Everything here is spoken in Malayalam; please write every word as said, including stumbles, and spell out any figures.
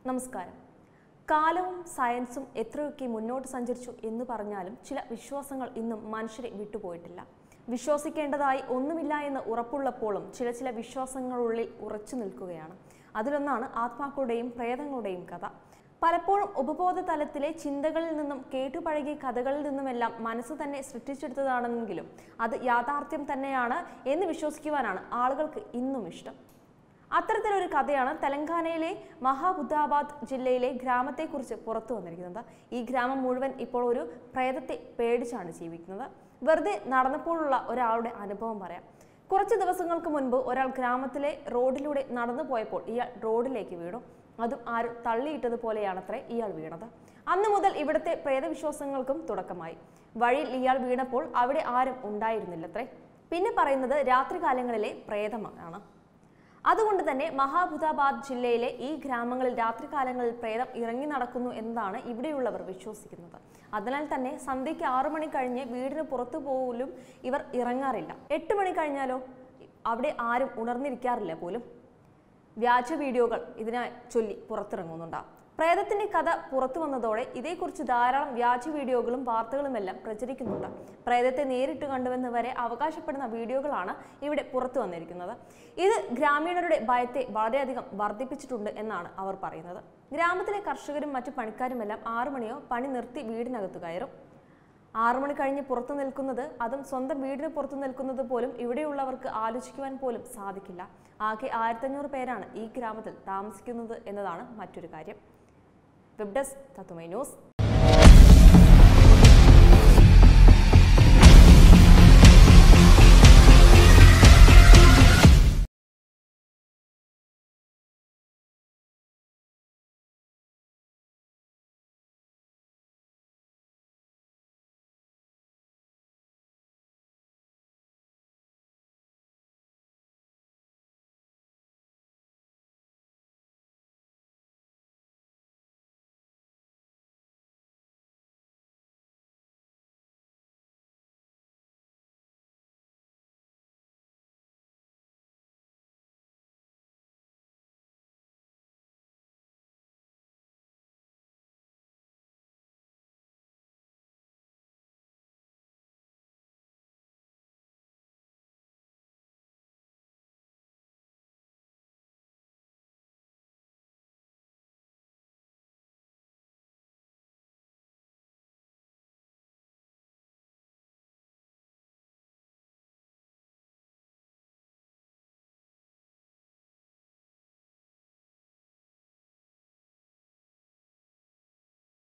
നമസ്കാരം. കാലവും സയൻസും എത്രയൊക്കെ മുന്നോട്ട് സഞ്ചരിച്ചു എന്ന് പറഞ്ഞാലും ചില വിശ്വാസങ്ങൾ ഇന്നും മനുഷ്യരെ വിട്ടുപോയിട്ടില്ല. വിശ്വസിക്കേണ്ടതായി ഒന്നുമില്ല എന്ന് ഉറപ്പുള്ളപ്പോഴും ചില ചില വിശ്വാസങ്ങളുള്ളിൽ ഉറച്ചു നിൽക്കുകയാണ്. അതിലൊന്നാണ് ആത്മാക്കളുടെയും പ്രേതങ്ങളുടെയും കഥ. പലപ്പോഴും ഉപബോധ തലത്തിലെ ചിന്തകളിൽ നിന്നും കേട്ടുപഴകിയ കഥകളിൽ നിന്നുമെല്ലാം മനസ്സ് തന്നെ സൃഷ്ടിച്ചെടുത്തതാണെങ്കിലും അത് യാഥാർത്ഥ്യം തന്നെയാണ് എന്ന് വിശ്വസിക്കുവാനാണ് ആളുകൾക്ക് ഇന്നും ഇഷ്ടം. അത്തരത്തിലൊരു കഥയാണ് തെലങ്കാനയിലെ മഹാബുദ്ധാബാദ് ജില്ലയിലെ ഗ്രാമത്തെക്കുറിച്ച് പുറത്തു വന്നിരിക്കുന്നത്. ഈ ഗ്രാമം മുഴുവൻ ഇപ്പോൾ ഒരു പ്രേതത്തെ പേടിച്ചാണ് ജീവിക്കുന്നത്. വെറുതെ നടന്നപ്പോഴുള്ള ഒരാളുടെ അനുഭവം പറയാം. കുറച്ച് ദിവസങ്ങൾക്ക് മുൻപ് ഒരാൾ ഗ്രാമത്തിലെ റോഡിലൂടെ നടന്നു പോയപ്പോൾ ഇയാൾ റോഡിലേക്ക് വീണു. അതും ആരും തള്ളിയിട്ടതുപോലെയാണത്രേ ഇയാൾ വീണത്. അന്നു മുതൽ ഇവിടുത്തെ പ്രേതവിശ്വാസങ്ങൾക്കും തുടക്കമായി. വഴിയിൽ ഇയാൾ വീണപ്പോൾ അവിടെ ആരും ഉണ്ടായിരുന്നില്ലത്രേ. പിന്നെ പറയുന്നത് രാത്രികാലങ്ങളിലെ പ്രേതമാണ്. അതുകൊണ്ട് തന്നെ മഹാബുദ്ധാബാദ് ജില്ലയിലെ ഈ ഗ്രാമങ്ങളിൽ രാത്രികാലങ്ങളിൽ പ്രേതം ഇറങ്ങി നടക്കുന്നു എന്നതാണ് ഇവിടെയുള്ളവർ വിശ്വസിക്കുന്നത്. അതിനാൽ തന്നെ സന്ധ്യയ്ക്ക് ആറു മണി കഴിഞ്ഞ് വീടിന് പുറത്തു പോലും ഇവർ ഇറങ്ങാറില്ല. എട്ട് മണി കഴിഞ്ഞാലോ അവിടെ ആരും ഉണർന്നിരിക്കാറില്ല പോലും. വ്യാജ വീഡിയോകൾ ഇതിനെ ചൊല്ലി പുറത്തിറങ്ങുന്നുണ്ടാകും. പ്രേതത്തിന്റെ കഥ പുറത്തു വന്നതോടെ ഇതേക്കുറിച്ച് ധാരാളം വ്യാജ വീഡിയോകളും വാർത്തകളുമെല്ലാം പ്രചരിക്കുന്നുണ്ട്. പ്രേതത്തെ നേരിട്ട് കണ്ടുവെന്ന് വരെ അവകാശപ്പെടുന്ന വീഡിയോകളാണ് ഇവിടെ പുറത്തു വന്നിരിക്കുന്നത്. ഇത് ഗ്രാമീണരുടെ ഭയത്തെ വളരെയധികം വർദ്ധിപ്പിച്ചിട്ടുണ്ട് എന്നാണ് അവർ പറയുന്നത്. ഗ്രാമത്തിലെ കർഷകരും മറ്റു പണിക്കാരുമെല്ലാം ആറു മണിയോ പണി നിർത്തി വീടിനകത്ത് കയറും. ആറു മണി കഴിഞ്ഞ് പുറത്തു നിൽക്കുന്നത്, അതും സ്വന്തം വീടിന് പുറത്തു നിൽക്കുന്നത് പോലും ഇവിടെയുള്ളവർക്ക് ആലോചിക്കുവാൻ പോലും സാധിക്കില്ല. ആകെ ആയിരത്തഞ്ഞൂറ് പേരാണ് ഈ ഗ്രാമത്തിൽ താമസിക്കുന്നത് എന്നതാണ് മറ്റൊരു കാര്യം. Web desk Tatwamayi news.